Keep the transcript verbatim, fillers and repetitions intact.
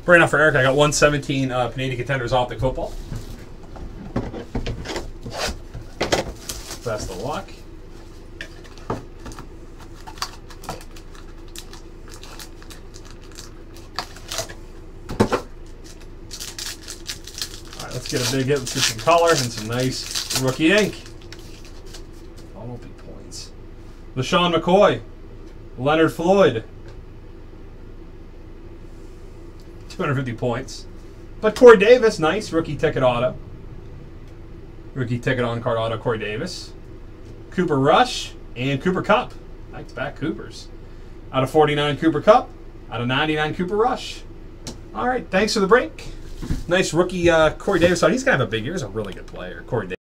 Right now for Eric, I got one seventeen uh, Panini Contenders Optic Football. Best of luck. All right, let's get a big hit. Let's get some color and some nice rookie ink. All will be points. LaShawn McCoy, Leonard Floyd. two hundred fifty points. But Corey Davis, nice. Rookie ticket auto. Rookie ticket on card auto, Corey Davis. Cooper Rush and Cooper Cup. Nice back Coopers. Out of forty-nine, Cooper Cup. Out of ninety-nine, Cooper Rush. All right, thanks for the break. Nice rookie uh, Corey Davis. He's going to have a big year. He's a really good player, Corey Davis.